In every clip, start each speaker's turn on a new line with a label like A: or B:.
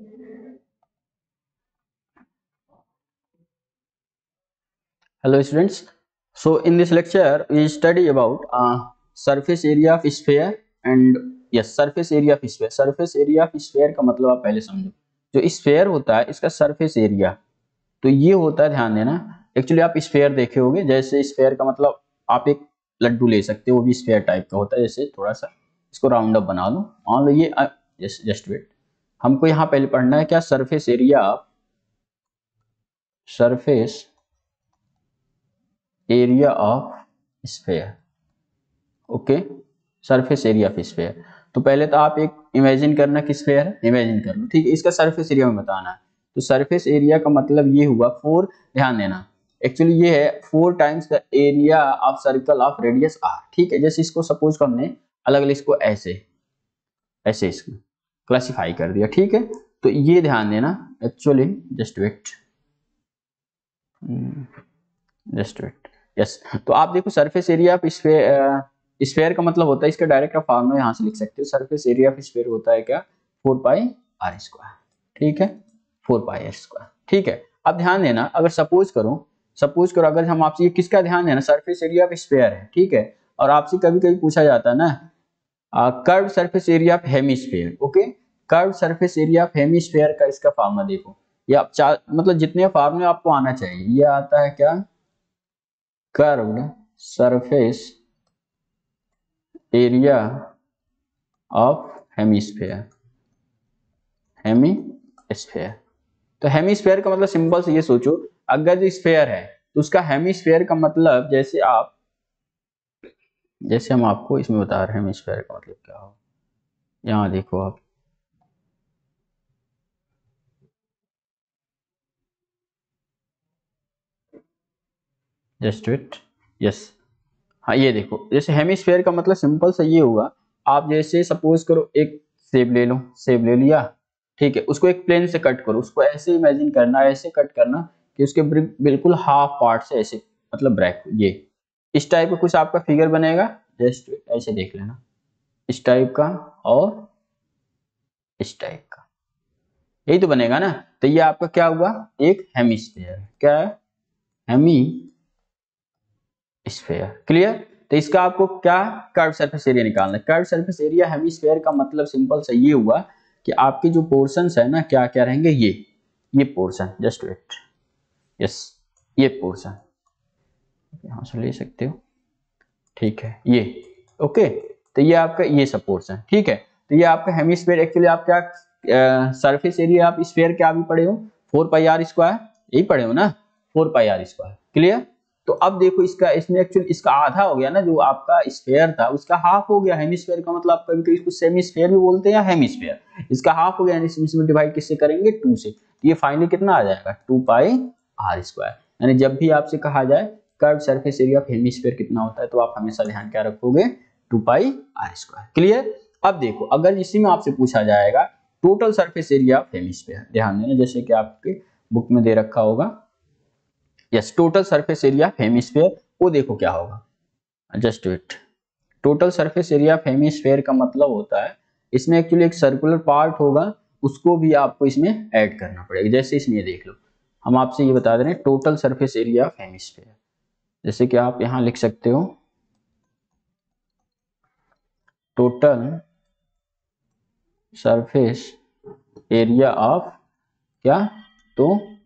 A: Hello students. So in this lecture we study about surface area of sphere and yes surface area of sphere. Surface area of sphere का मतलब आप पहले समझो। जो sphere होता है इसका सरफेस एरिया तो ये होता है, ध्यान देना। एक्चुअली आप स्फेयर देखे होंगे, जैसे स्फेयर का मतलब आप एक लड्डू ले सकते हो, वो भी स्फेयर टाइप का होता है। जैसे थोड़ा सा इसको राउंड अप बना लो, मान लो ये जस्ट वेट। हमको यहाँ पहले पढ़ना है क्या, surface area of surface area of sphere. Okay, surface area of sphere. तो पहले तो आप एक इमेजिन करना कि स्फेयर है, इमेजिन कर लो, ठीक है। इसका सरफेस एरिया में बताना है। तो सरफेस एरिया का मतलब ये हुआ 4, ध्यान देना। एक्चुअली ये है 4 times the area of circle of radius R, ठीक है। जैसे इसको सपोज को हमने अलग अलग इसको ऐसे ऐसे इसको क्लासिफाई कर दिया, ठीक है। तो ये ध्यान देना actually, just wait just wait yes. तो आप देखो सरफेस एरिया ऑफ स्फेयर का मतलब होता है, इसका डायरेक्ट आप फॉर्मूला यहाँ से लिख सकते हो। सरफेस एरिया ऑफ स्फेयर होता है क्या, 4 पाई आर स्क्वायर, ठीक है। 4 पाई आर स्क्वायर, ठीक है। अब ध्यान देना, अगर सपोज करो अगर हम आपसे, ये किसका ध्यान देना, सरफेस एरिया ऑफ स्फेयर है, ठीक है। और आपसे कभी कभी पूछा जाता है ना curve surface area of hemisphere, okay. Curve surface area of hemisphere का इसका फॉर्मूला देखो, ये आप मतलब जितने फार्मूले आपको आना चाहिए, ये आता है क्या, curved surface area of hemisphere. Hemisphere, तो हेमिस्फीयर का मतलब सिंपल से ये सोचो, अगर जो स्फीयर है तो उसका हेमिस्फीयर का मतलब, जैसे हम आपको इसमें बता रहे हैं हेमिस्फीयर का मतलब क्या हो। यहाँ देखो आप, जस्ट इट यस। हाँ ये देखो, जैसे हेमिस्फीयर का मतलब सिंपल से ये हुआ, आप जैसे सपोज करो एक सेब ले लो, सेब ले लिया, ठीक है। उसको एक प्लेन से कट करो, उसको ऐसे इमेजिन करना, ऐसे कट करना कि उसके बिल्कुल हाफ पार्ट से ऐसे, मतलब ब्रेक, ये इस टाइप का कुछ आपका फिगर बनेगा। जस्ट ऐसे देख लेना, इस टाइप का और इस टाइप का, यही तो बनेगा ना। तो ये आपका क्या हुआ, एक हेमिस्फीयर, क्या है, हेमी स्फीयर, क्लियर। तो इसका आपको क्या, कर्व सरफेस एरिया निकालना है। कर्व सरफेस एरिया हेमिस्फीयर का मतलब सिंपल से ये हुआ कि आपके जो पोर्शंस है ना, क्या क्या रहेंगे, ये पोर्शन, जस्ट वेट यस, ये पोर्शन यहां से ले सकते हो, ठीक है, ये ओके। तो ये आपका ये सब पोर्शन, ठीक है। तो ये आपका हेमिस्फीयर। एक्चुअली आप क्या सरफेस एरिया आप स्फीयर क्या भी पढ़े हो, 4 पाई आर स्क्वायर, यही पढ़े हो ना, 4 पाई आर स्क्वायर, क्लियर। तो अब देखो इसका, इसमें एक्चुअली इसका आधा हो गया ना, जो आपका स्फीयर था उसका हाफ हो गया। हेमिस्फीयर का मतलब आप कभी कभी इसको सेमीस्फीयर भी बोलते हैं या हेमिस्फीयर। इसका हाफ हो गया, यानी इसमें डिवाइड किससे करेंगे, 2 से। तो ये फाइनली कितना आ जाएगा, 2 पाई आर स्क्वायर। यानी जब भी आपसे कहा जाए curve surface area of hemisphere कितना होता है, तो आप हमेशा ध्यान क्या रखोगे, 2 पाई आर स्क्वायर, क्लियर। अब देखो, अगर इसी में आपसे पूछा जाएगा total surface area of hemisphere, ध्यान देना, जैसे कि आपके बुक में दे रखा होगा, yes, total surface area of hemisphere, वो देखो क्या होगा, just wait. Total surface area of hemisphere का मतलब होता है, इसमें एक्चुअली एक सर्कुलर पार्ट होगा, उसको भी आपको इसमें ऐड करना पड़ेगा। जैसे इसमें ये देख लो, हम आपसे ये बता दे रहे हैं total surface area of hemisphere, जैसे कि आप यहां लिख सकते हो टोटल सरफेस एरिया ऑफ क्या, तो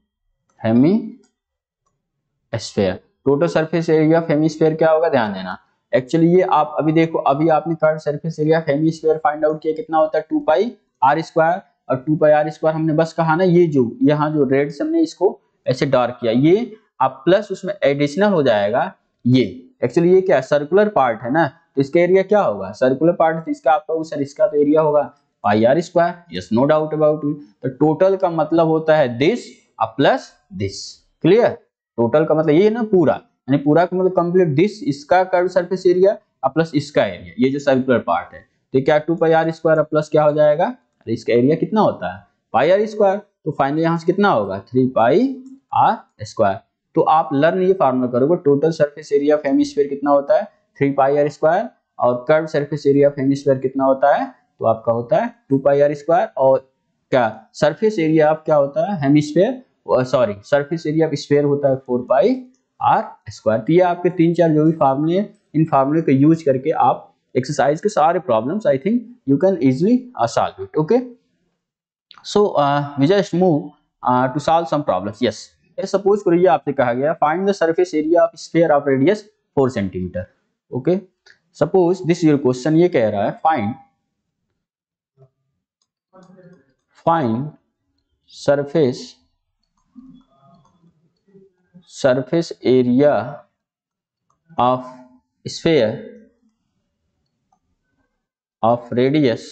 A: hemisphere. Total surface area of hemisphere क्या होगा, ध्यान देना। एक्चुअली ये आप अभी देखो, अभी आपने curve surface area of hemisphere find out किया, कितना होता है, 2 पाई आर स्क्वायर। और 2 पाई आर स्क्वायर हमने बस कहा ना, ये जो यहाँ जो रेड से हमने इसको ऐसे डार्क किया, ये आप प्लस उसमें एडिशनल हो जाएगा ये। एक्चुअली ये क्या सर्कुलर पार्ट है ना, तो इसका एरिया क्या होगा, सर्कुलर पार्ट, इसका आपका सर इसका तो एरिया होगा pi r square, yes, no doubt about it. तो टोटल का मतलब होता है this plus this, clear. Total का मतलब ये है ना पूरा, यानी पूरा का मतलब कंप्लीट दिस, इसका कर्व सरफेस एरिया प्लस इसका एरिया, ये जो सर्कुलर पार्ट है। तो क्या 2 पाई आर स्क्वायर प्लस क्या हो जाएगा, अरे इसका एरिया कितना होता है, पाई आर स्क्वायर। तो फाइनली यहाँ से कितना होगा, 3 पाई आर स्क्वायर। तो आप लर्न ये फार्मूला करोगे, total surface area of hemisphere कितना होता है, 3 पाई आर स्क्वायर, और curve surface area of hemisphere कितना होता है, तो आपका होता है 2 पाई आर स्क्वायर। और क्या सरफेस एरिया ऑफ क्या होता है hemisphere, sorry surface area of sphere होता है 4 पाई आर स्क्वायर। तो ये आपके 3-4 जो भी फार्मूले हैं, इन फार्मूले को यूज करके आप एक्सरसाइज के सारे problems I think you can easily solve it. Okay, so we just move to solve some problems. Yes, suppose करिए आपसे कहा गया find the surface area of sphere of radius 4 centimeter. Okay, suppose this your question, ये कह रहा है find surface area of sphere of radius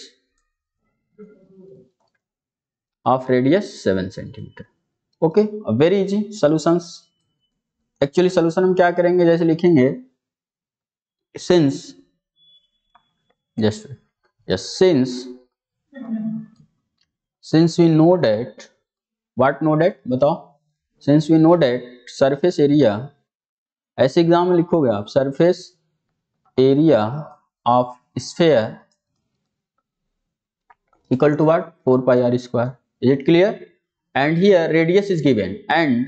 A: 7 centimeter. Okay, very easy solutions. Actually solution हम क्या करेंगे, जैसे लिखेंगे since we know that, what know that बताओ, since we know that surface area, ऐसे एग्जाम में लिखोगे आप surface area of sphere equal to what 4 pi r square, is it clear? And here radius is given and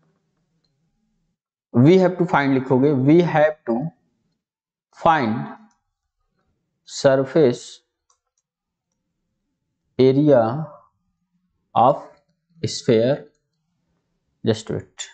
A: we have to find, लिखोगे we have to find surface area of sphere, just wait,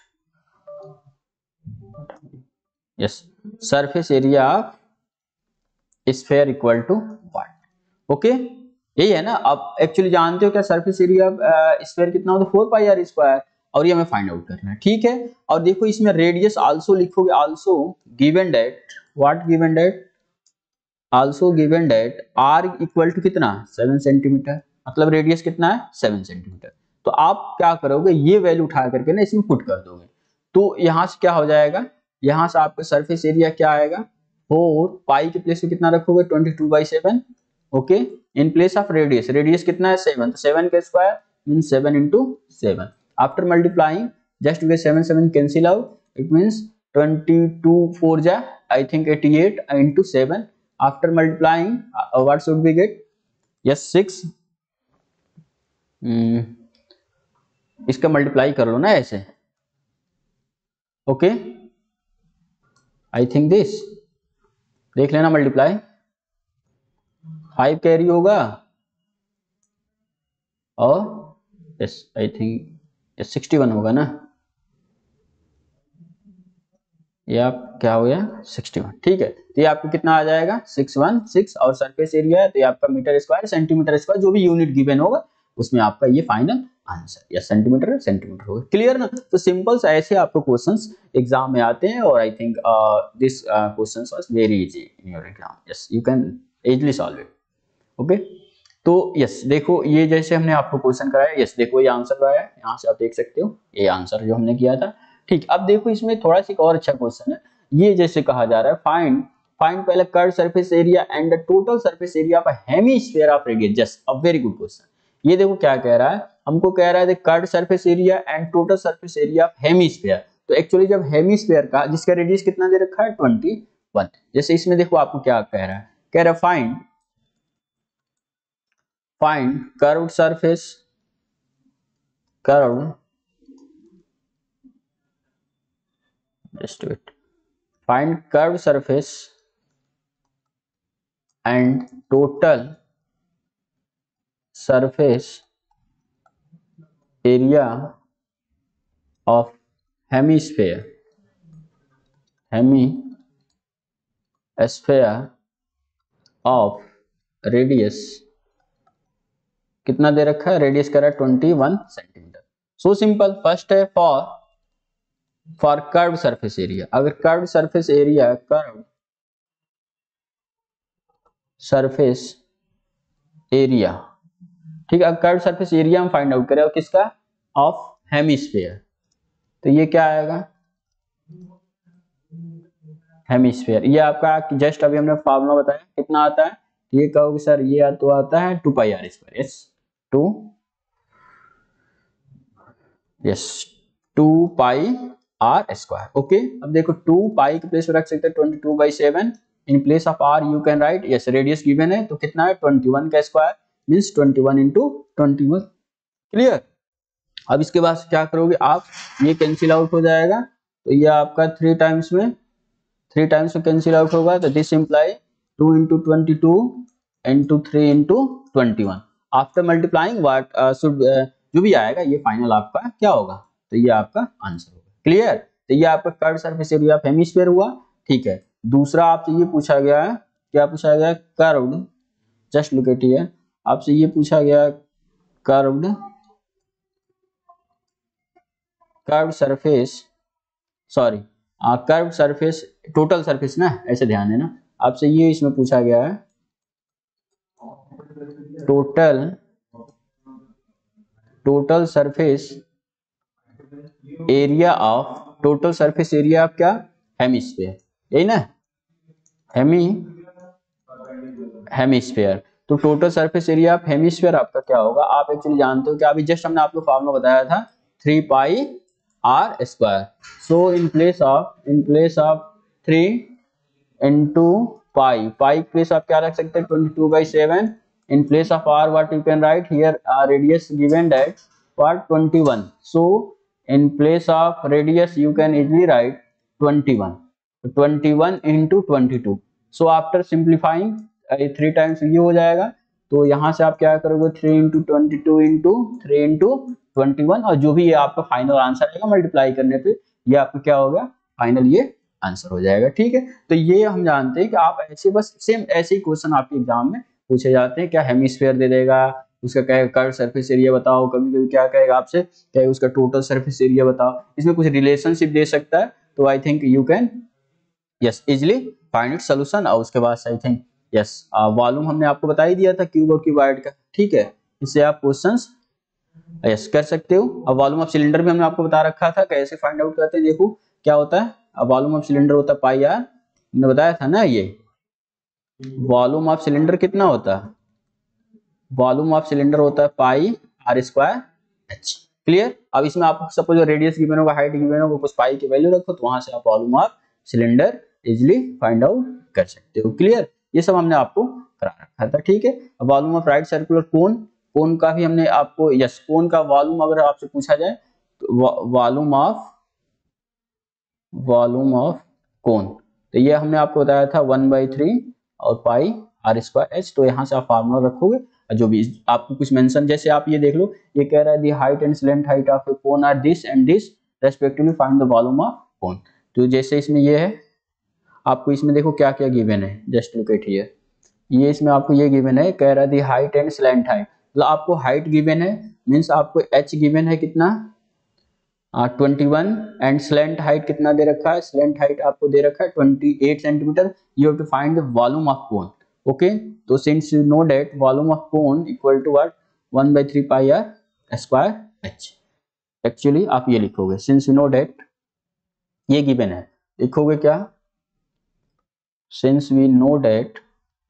A: yes, surface area of sphere equal to what? Okay, यही है ना। आप actually जानते हो क्या surface area of sphere कितना होता है 4 पाई आर स्क्वायर, और ये हमें फाइंड आउट करना है, ठीक है। और देखो इसमें रेडियस आल्सो लिखोगे, also given that, what given that, also given that r equal to कितना 7 सेंटीमीटर, मतलब रेडियस कितना है 7 सेंटीमीटर। तो आप क्या करोगे, ये वैल्यू उठा करके ना इसमें पुट कर दोगे, तो यहां से क्या हो जाएगा, यहां से आपका सरफेस एरिया क्या आएगा 4 पाई के प्लेस में कितना रखोगे 22/7। Okay, in place of radius कितना है 7, तो 7 का square means 7 into 7। After multiplying just we 7 cancel out, it means 22 4 जा I think 88 into 7। After multiplying what should we get, yes 6, इसका मल्टीप्लाई कर लो ना ऐसे। ओके, आई थिंक दिस, देख लेना मल्टीप्लाई, 5 कैरी होगा और यस आई थिंक 61 होगा ना, ये आप क्या हो गया 61, ठीक है। तो ये आपको कितना आ जाएगा 616, और सरफेस एरिया है तो ये आपका मीटर स्क्वायर सेंटीमीटर स्क्वायर जो भी यूनिट गिवन होगा उसमें आपका ये फाइनल आंसर या सेंटीमीटर होगा। क्लियर ना। तो सिंपल ऐसे आपको क्वेश्चंस एग्जाम में आते हैं, और I think this questions was very easy in your exam, yes you can easily solve it. Okay, तो यस देखो ये जैसे हमने आपको क्वेश्चन कराया, यस देखो ये आंसर आया है, यहाँ से आप देख सकते हो ये आंसर जो हमने किया था, ठीक। अब देखो इसमें थोड़ा सा एक और अच्छा क्वेश्चन है, ये जैसे कहा जा रहा है फाइंड पहले curve surface area and the total surface area of hemisphere of radius, just a very good question. ये देखो क्या कह रहा है, हमको कह रहा है curve surface area and total surface area of hemisphere. तो एक्चुअली जब हेमिस्फीयर का जिसका रेडियस कितना दे रखा है 21, जैसे इसमें देखो आपको क्या कह रहा है, कह रहा है find curved surface find curved surface and total surface area of hemisphere of radius, कितना दे रखा है रेडियस कह रहा है 21 सेंटीमीटर। सो सिंपल, फर्स्ट है फॉर कर्व सरफेस एरिया, अगर कर्व सरफेस एरिया ठीक है, कर्व सरफेस एरिया हम फाइंड आउट करें और किसका ऑफ हेमिस्फीयर, तो ये क्या आएगा हेमिस्फीयर, ये आपका जस्ट अभी हमने फार्मूला बताया कितना आता है, ये कहोगे सर ये तो आता है 2 pi r square, yes 2 pi r square. Okay, अब देखो 2 पाई के प्लेस में रख सकते हैं 22/7, in place of r you can write, yes radius given है तो कितना है 21 का स्क्वायर मींस 21 into 21 क्लियर। अब इसके बाद क्या करोगे आप, ये कैंसिल आउट हो जाएगा, तो ये आपका 3 टाइम्स में कैंसिल आउट होगा, तो this imply 2 into 22 into 3 into 21। After multiplying what should, जो भी आएगा ये फाइनल आपका क्या होगा, तो ये आपका आंसर होगा। क्लियर। तो ये आपका curve surface area of hemisphere हुआ। ठीक है, दूसरा आपसे ये पूछा गया है, क्या पूछा गया, curved, just look at here, आपसे ये पूछा गया curved surface, sorry curve surface, total surface ना, ऐसे ध्यान देना, आपसे ये इसमें पूछा गया है total surface area of, total surface area of क्या, हेमिस्फीयर, यही ना, हेमिस्फीयर। तो total surface area of hemisphere आपका क्या होगा, आप एक्चुअली जानते हो कि अभी जस्ट हमने आपको फॉर्मूला बताया था 3 pi r square. So in place of 3 into pi place आप क्या रख सकते हैं, 22/7। In place of r what you can write here, radius given that what 21, so in place of radius you can easily write 21, 21 into 22। so after simplifying 3 times ये हो जाएगा, तो यहाँ से आप क्या करोगे 3 into 22 into 3 into 21, और जो भी ये आपका फाइनल आंसर आएगा मल्टीप्लाई करने पे ये आपका क्या होगा, फाइनल ये आंसर हो जाएगा। ठीक है, तो ये हम जानते हैं कि आप ऐसे बस सेम ऐसे ही क्वेश्चन आपके एग्जाम में पूछे जाते हैं, क्या हेमिस्फीयर दे देगा, उसका क्या कर्व सरफेस एरिया बताओ, कभी कभी क्या कहेगा आपसे, क्या उसका टोटल सरफेस एरिया बताओ, इसमें कुछ रिलेशनशिप दे सकता है, तो I think you can yes easily find it solution. और उसके बाद आई थिंक यस वॉल्यूम हमने आपको बता ही दिया था क्यूब और क्यूबॉइड का। ठीक है, इससे आप क्वेश्चंस यस कर सकते हो। अब वॉल्यूम ऑफ सिलेंडर भी हमने आपको बता रखा था, कैसे फाइंड आउट करते हैं, देखो क्या होता है, अब वॉल्यूम ऑफ सिलेंडर होता है पाई आर, हमने बताया था ना, ये वॉल्यूम ऑफ सिलेंडर कितना होता है, वॉल्यूम ऑफ सिलेंडर होता है pi r square h. Clear. अब इसमें आप सपोज रेडियस गिवन होगा, हाइट गिवन होगा, कुछ पाई की वैल्यू रखो, तो वहां से आप volume of cylinder easily find out कर सकते हो। क्लियर, ये सब हमने आपको करा रखा था। ठीक है, अब volume of right circular cone, cone का भी हमने आपको यस, कोन का वॉल्यूम अगर आपसे पूछा जाए तो वॉल्यूम ऑफ कोन, तो ये हमने आपको बताया था 1/3 और पाई आर स्क्वायर एच। तो यहाँ से आप फार्मूला रखोगे, जो भी आपको कुछ मेंशन, जैसे आप ये देख लो, ये कह रहा है the height and slant height of a cone are this and this respectively find the volume of cone. तो जैसे इसमें ये है, आपको इसमें देखो क्या क्या गिवन है, जस्ट लुक एट हियर, ये इसमें आपको ये गिवन है, कह रहा है the height and slant height, मतलब आपको हाइट गिवन है, मीन्स आपको एच गिवन है कितना 21, एंड स्लेंट हाइट कितना दे रखा है, स्लेंट हाइट आपको दे रखा है 28 centimeter. You have to find the volume of cone. Okay, तो since you know that volume of cone equal to what 1/3 pi r square h. Actually आप ये लिखोगे, सिंस यू नो दैट ये given है, लिखोगे क्या, since we know that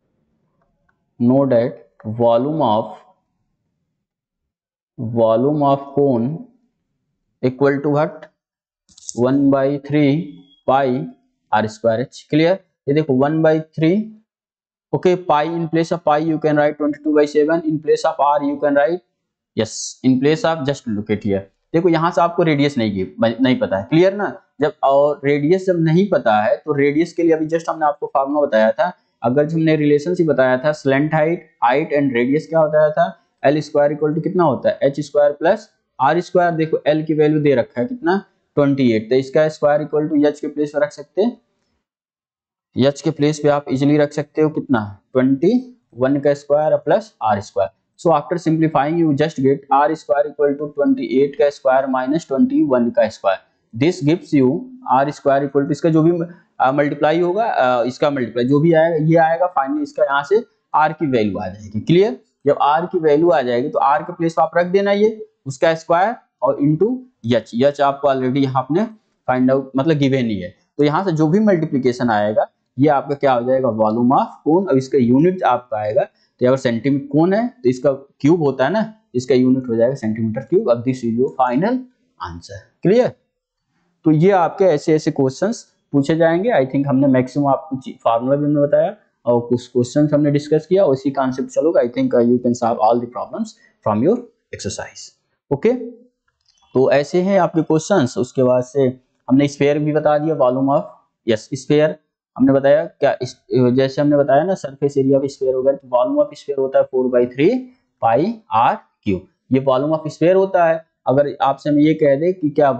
A: volume of cone equal to what 1/3 pi r square h. Clear, ये देखो 1/3, okay, pi in place of pi you can right 22/7, in place of r you can write yes in place of, just look at here, देखो यहाँ से आपको radius नहीं पता है। Clear ना, जब और रेडियस जब नहीं पता है, तो रेडियस के लिए अभी जस्ट हमने आपको फार्मूला बताया था, अगर हमने रिलेशनशिप बताया था स्लेंट हाइट एंड रेडियस क्या बताया था, एल स्क्वायर इक्वल टू कितना होता है h square plus r square. देखो एल की वैल्यू दे रखा है कितना 28, तो इसका स्क्वायर इक्वल टू एच के प्लेस पर रख सकते हैं, एच के प्लेस पे आप इजिली रख सकते हो कितना 21 का square plus r square. So after simplifying you just get r square equal to 28 का स्क्वायर माइनस 21 का square, this gives you r square equal to, इसका जो भी मल्टीप्लाई होगा इसका मल्टीप्लाई जो भी आएगा ये आएगा, फाइनली इसका यहाँ से आर की वैल्यू आ जाएगी। क्लियर, जब आर की वैल्यू आ जाएगी तो आर के प्लेस पे आप रख देना ये उसका स्क्वायर और इंटू एच आपको ऑलरेडी यहाँ अपने फाइंड आउट मतलब गिवन ही है, तो यहाँ से जो भी मल्टीप्लीकेशन आएगा ये आपका क्या हो जाएगा वॉल्यूम ऑफ कोन। अब इसका यूनिट आपका आएगा, तो अगर सेंटीमीटर कोन है तो इसका क्यूब होता है ना, इसका यूनिट हो जाएगा सेंटीमीटर क्यूब। अब this is your final answer. Clear, तो ये आपके ऐसे ऐसे क्वेश्चंस पूछे जाएंगे। आई थिंक हमने मैक्सिमम आपको फार्मूला भी हमने बताया और कुछ क्वेश्चंस हमने डिस्कस किया, उसी कॉन्सेप्ट चलोगे। I think you can solve all the problems from your exercise. Okay, तो ऐसे हैं आपके क्वेश्चंस। उसके बाद से हमने स्फीयर भी बता दिया, वॉल्यूम ऑफ यस स्फीयर हमने बताया क्या जैसे हमने बताया ना सरफेस एरिया ऑफ स्फीयर वगैरह, तो वॉल्यूम ऑफ स्फीयर होता है 4/3 पाई आर क्यू, ये वॉल्यूम ऑफ स्फीयर होता है। अगर आपसे हम ये कह दें कि क्या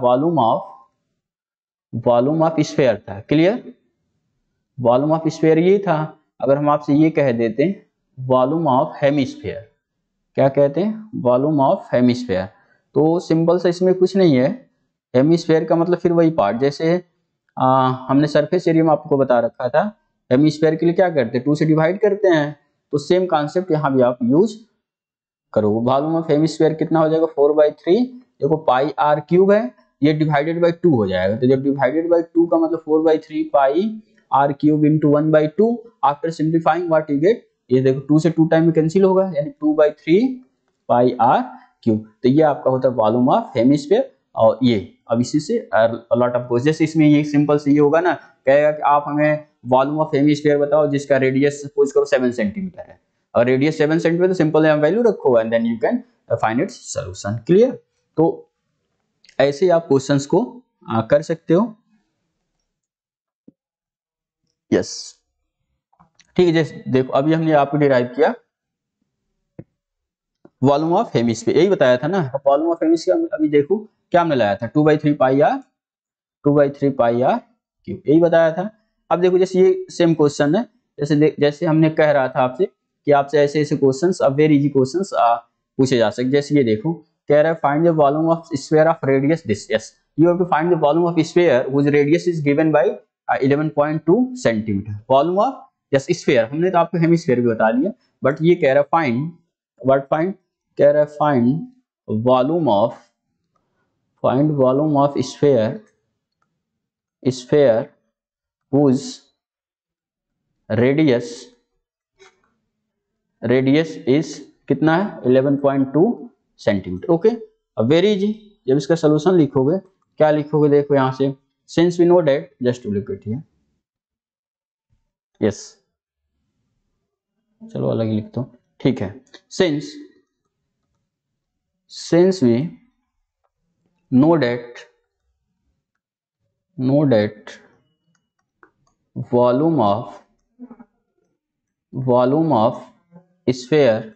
A: वॉल्यूम ऑफ स्फीयर था, क्लियर, वॉल्यूम ऑफ स्फीयर ये था। अगर हम आपसे ये कह देते हैं वॉल्यूम ऑफ हेमिस्फीयर, क्या कहते हैं, वॉल्यूम ऑफ हेमिस्फीयर, तो सिंपल सा इसमें कुछ नहीं है। हेमिस्फीयर का मतलब फिर वही पार्ट, जैसे हमने सरफेस एरिया में आपको बता रखा था, हेमिस्फीयर के लिए क्या करते हैं, 2 से डिवाइड करते हैं, तो सेम कॉन्सेप्ट यहाँ भी आप यूज करो। वॉल्यूम ऑफ हेमिस्फीयर कितना हो जाएगा 4/3, देखो पाई आर क्यूब है, ये डिवाइडेड बाई 2 हो जाएगा, तो जब डिवाइडेड बाई 2 का मतलब 4/3 pi r cube into 1/2, after simplifying what you get, ये देखो 2 से 2 टाइम में कैंसिल होगा, यानी 2/3 पाई आर क्यूब, तो ये आपका होता है वॉल्यूम ऑफ हेमिस्फीयर। और ये अब इसी से लॉट ऑफ क्वेश्चन, जैसे इसमें ये सिंपल से ये होगा ना, कहेगा कि आप हमें वॉल्यूम ऑफ हेमिस्फीयर बताओ जिसका रेडियस सपोज करो 7 सेंटीमीटर है, और रेडियस 7 सेंटीमीटर, तो सिंपल वैल्यू रखो and then you can find its solution, clear. तो ऐसे ही आप क्वेश्चंस को कर सकते हो, यस ठीक है। जैसे देखो अभी हमने आपको डिराइव किया वॉल्यूम ऑफ हेमिस्फीयर, यही बताया था ना, वॉल्यूम ऑफ हेमिस्फीयर अभी देखो क्या हमने लाया था 2/3 pi r, 2/3 pi r cube, यही बताया था। अब देखो जैसे ये सेम क्वेश्चन है, जैसे हमने कह रहा था आपसे कि आपसे ऐसे ऐसे क्वेश्चंस, अब वेरी इजी क्वेश्चंस पूछे जा सकते, जैसे ये देखो कह रहा है find the volume of sphere of radius this, yes you have to find the volume of sphere which radius is given by 11.2 centimeter, volume of yes sphere, हमने तो आपको हेमिस्फीयर भी बता दिया, बट ये कह रहा है फाइंड व्हाट, फाइंड कह रहा है find volume of sphere whose radius is कितना है 11.2 सेंटीमीटर, ओके। अब वेरी इजी, जब इसका सोल्यूशन लिखोगे क्या लिखोगे, देखो यहां से since we know that, just to लिख इट हियर, यस चलो अलग ही लिखता हूं, ठीक है। Since we know that volume of sphere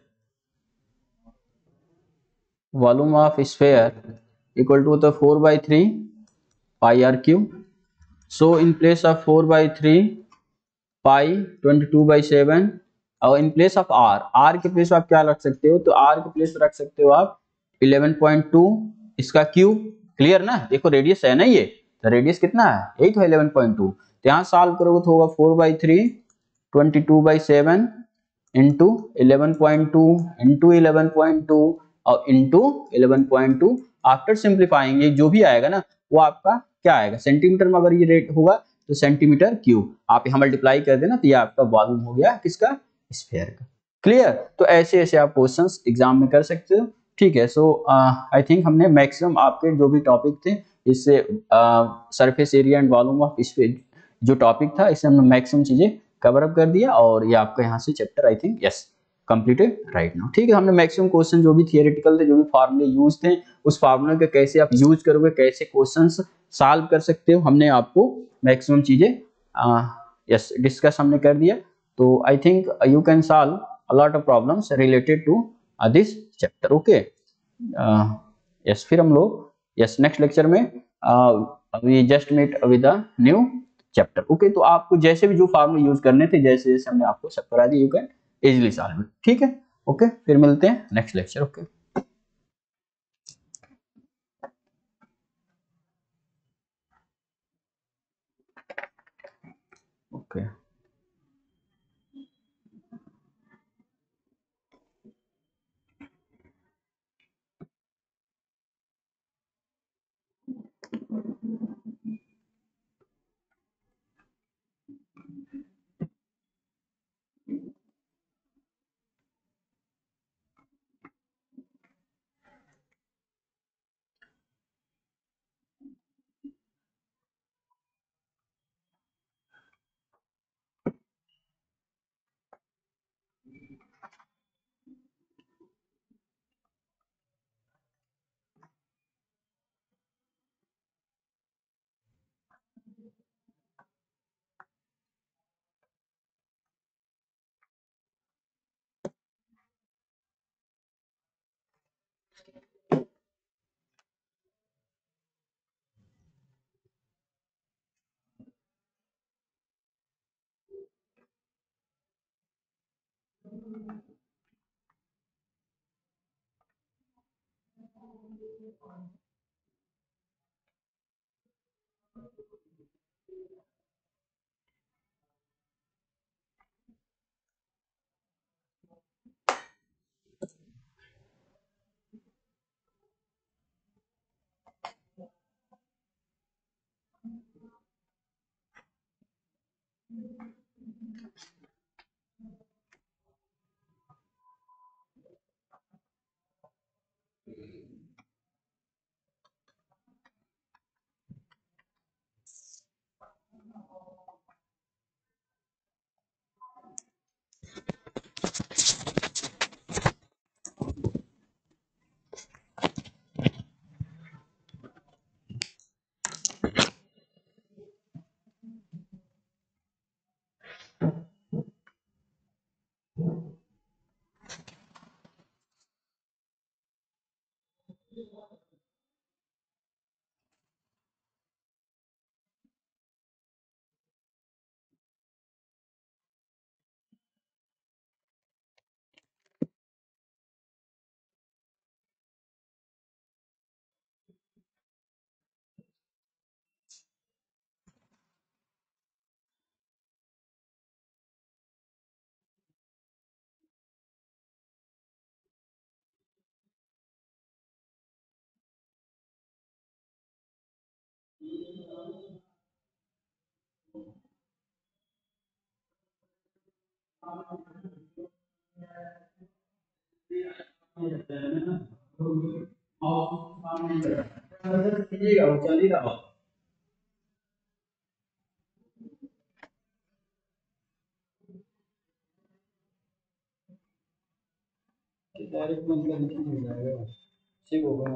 A: equal to होता है 4/3 pi r cube, so in place of 4/3 pi 22/7, और इन प्लेस ऑफ आर के प्लेस आप क्या रख सकते हो, तो आर के प्लेस रख सकते हो आप 11.2 इसका क्यूब, क्लियर ना, देखो रेडियस है ना ये, तो रेडियस कितना है यही तो 11.2, तो यहाँ सॉल्व करोगे तो होगा 4/3 22/7 इंटू 11.2 इंटू 11.2 और इंटू 11.2, आफ्टर सिंप्लीफाइंग ये जो भी आएगा ना वो आपका क्या आएगा सेंटीमीटर में, अगर ये रेट होगा तो सेंटीमीटर क्यूब, आप यहाँ मल्टीप्लाई कर देना तो ये आपका वॉल्यूम हो गया किसका, स्फीयर का, क्लियर। तो ऐसे ऐसे आप क्वेश्चंस एग्जाम में कर सकते हो, ठीक है। सो आई थिंक हमने मैक्सिमम आपके जो भी टॉपिक थे इससे surface area and volume of sphere जो टॉपिक था इससे हमने मैक्सिमम चीजें कवर अप कर दिया, और ये आपका यहाँ से chapter I think yes completed right now, ठीक है। हमने मैक्सिमम क्वेश्चन जो भी थियोरेटिकल थे, जो भी फार्मूले यूज थे, उस फार्मूले का कैसे आप यूज करोगे, कैसे क्वेश्चंस सॉल्व कर सकते हो, हमने आपको मैक्सिमम चीजें यस डिस्कस हमने कर दिया। तो I think you can solve a lot of problems related to this chapter, okay. Yes फिर हम लोग यस नेक्स्ट लेक्चर में we just meet with a new chapter, okay. तो आपको जैसे भी जो फार्मूले यूज करने थे, जैसे जैसे हमने आपको सब करा दिया, you can easily solve it, ठीक है, ओके। फिर मिलते हैं next lecture, okay okay. Direct बंद करने से हो जाएगा, ठीक होगा।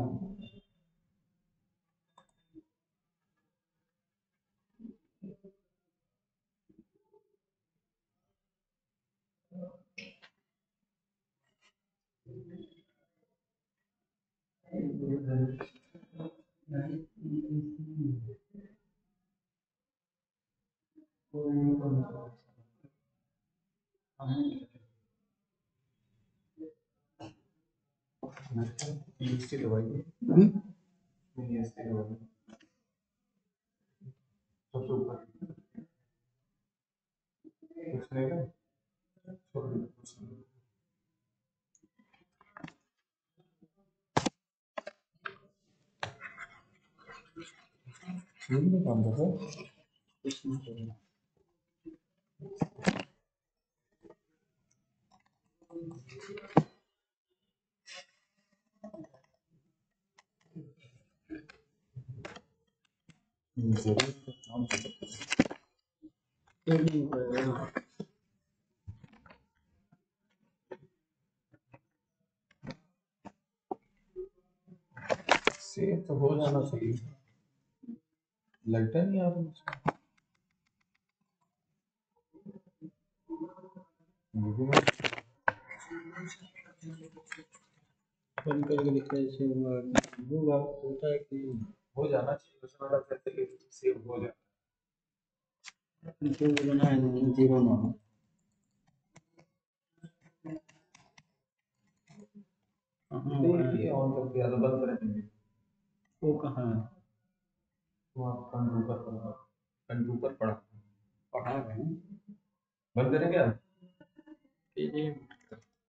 A: इसकी दवाई सबसे ऊपर कुछ नहीं ना, काम कर सेव तो हो जाना चाहिए, लगता नहीं यार बंद करके दिखता है ऐसे होगा होता है कि हो जाना चाहिए, उसमें वाला कहते हैं कि सेव हो जाए, जो बना है जीरो ना हो। देखिए ऑन करके या तो बंद करेंगे, वो कहाँ है, वो आप कंट्रोल पर पढ़ा है, बंद करेंगे आप।